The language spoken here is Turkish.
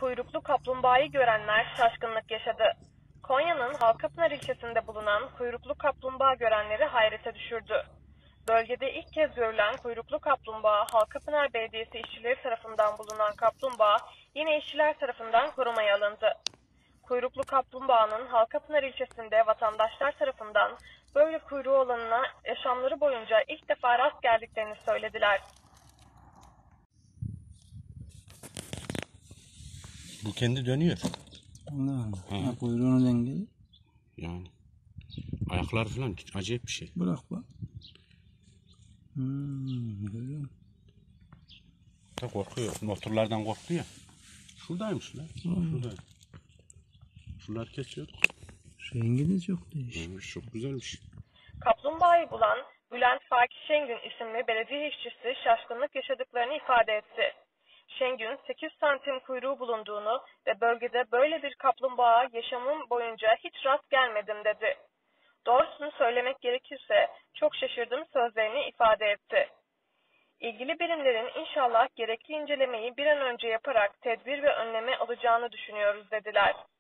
kuyruklu kaplumbağayı görenler şaşkınlık yaşadı. Konya'nın Halkapınar ilçesinde bulunan kuyruklu kaplumbağa görenleri hayrete düşürdü. Bölgede ilk kez görülen kuyruklu kaplumbağa, Halkapınar Belediyesi işçileri tarafından bulunan kaplumbağa yine işçiler tarafından korumaya alındı. Kuyruklu kaplumbağanın Halkapınar ilçesinde vatandaşlar tarafından böyle kuyruğu olanına yaşamları boyunca ilk defa rast geldiklerini söylediler. Bu kendi dönüyor. Allah Allah. Kuyruğunu dengeli. Yani. Ayaklar falan acayip bir şey. Bırak bak. Görüyor musun? Da korkuyor. Motorlardan korktu ya. Şuradaymış lan. Şuradayım. Şunlar kesiyorduk. Rengi de çok değişik. Çok güzelmiş. Kaplumbağayı bulan Bülent Fakir Şengün isimli belediye işçisi şaşkınlık yaşadıklarını ifade etti. Şengün 8 santim kuyruğu bulunduğunu ve bölgede böyle bir kaplumbağa yaşamım boyunca hiç rast gelmedim dedi. Doğrusunu söylemek gerekirse çok şaşırdım sözlerini ifade etti. İlgili birimlerin inşallah gerekli incelemeyi bir an önce yaparak tedbir ve önleme alacağını düşünüyoruz dediler.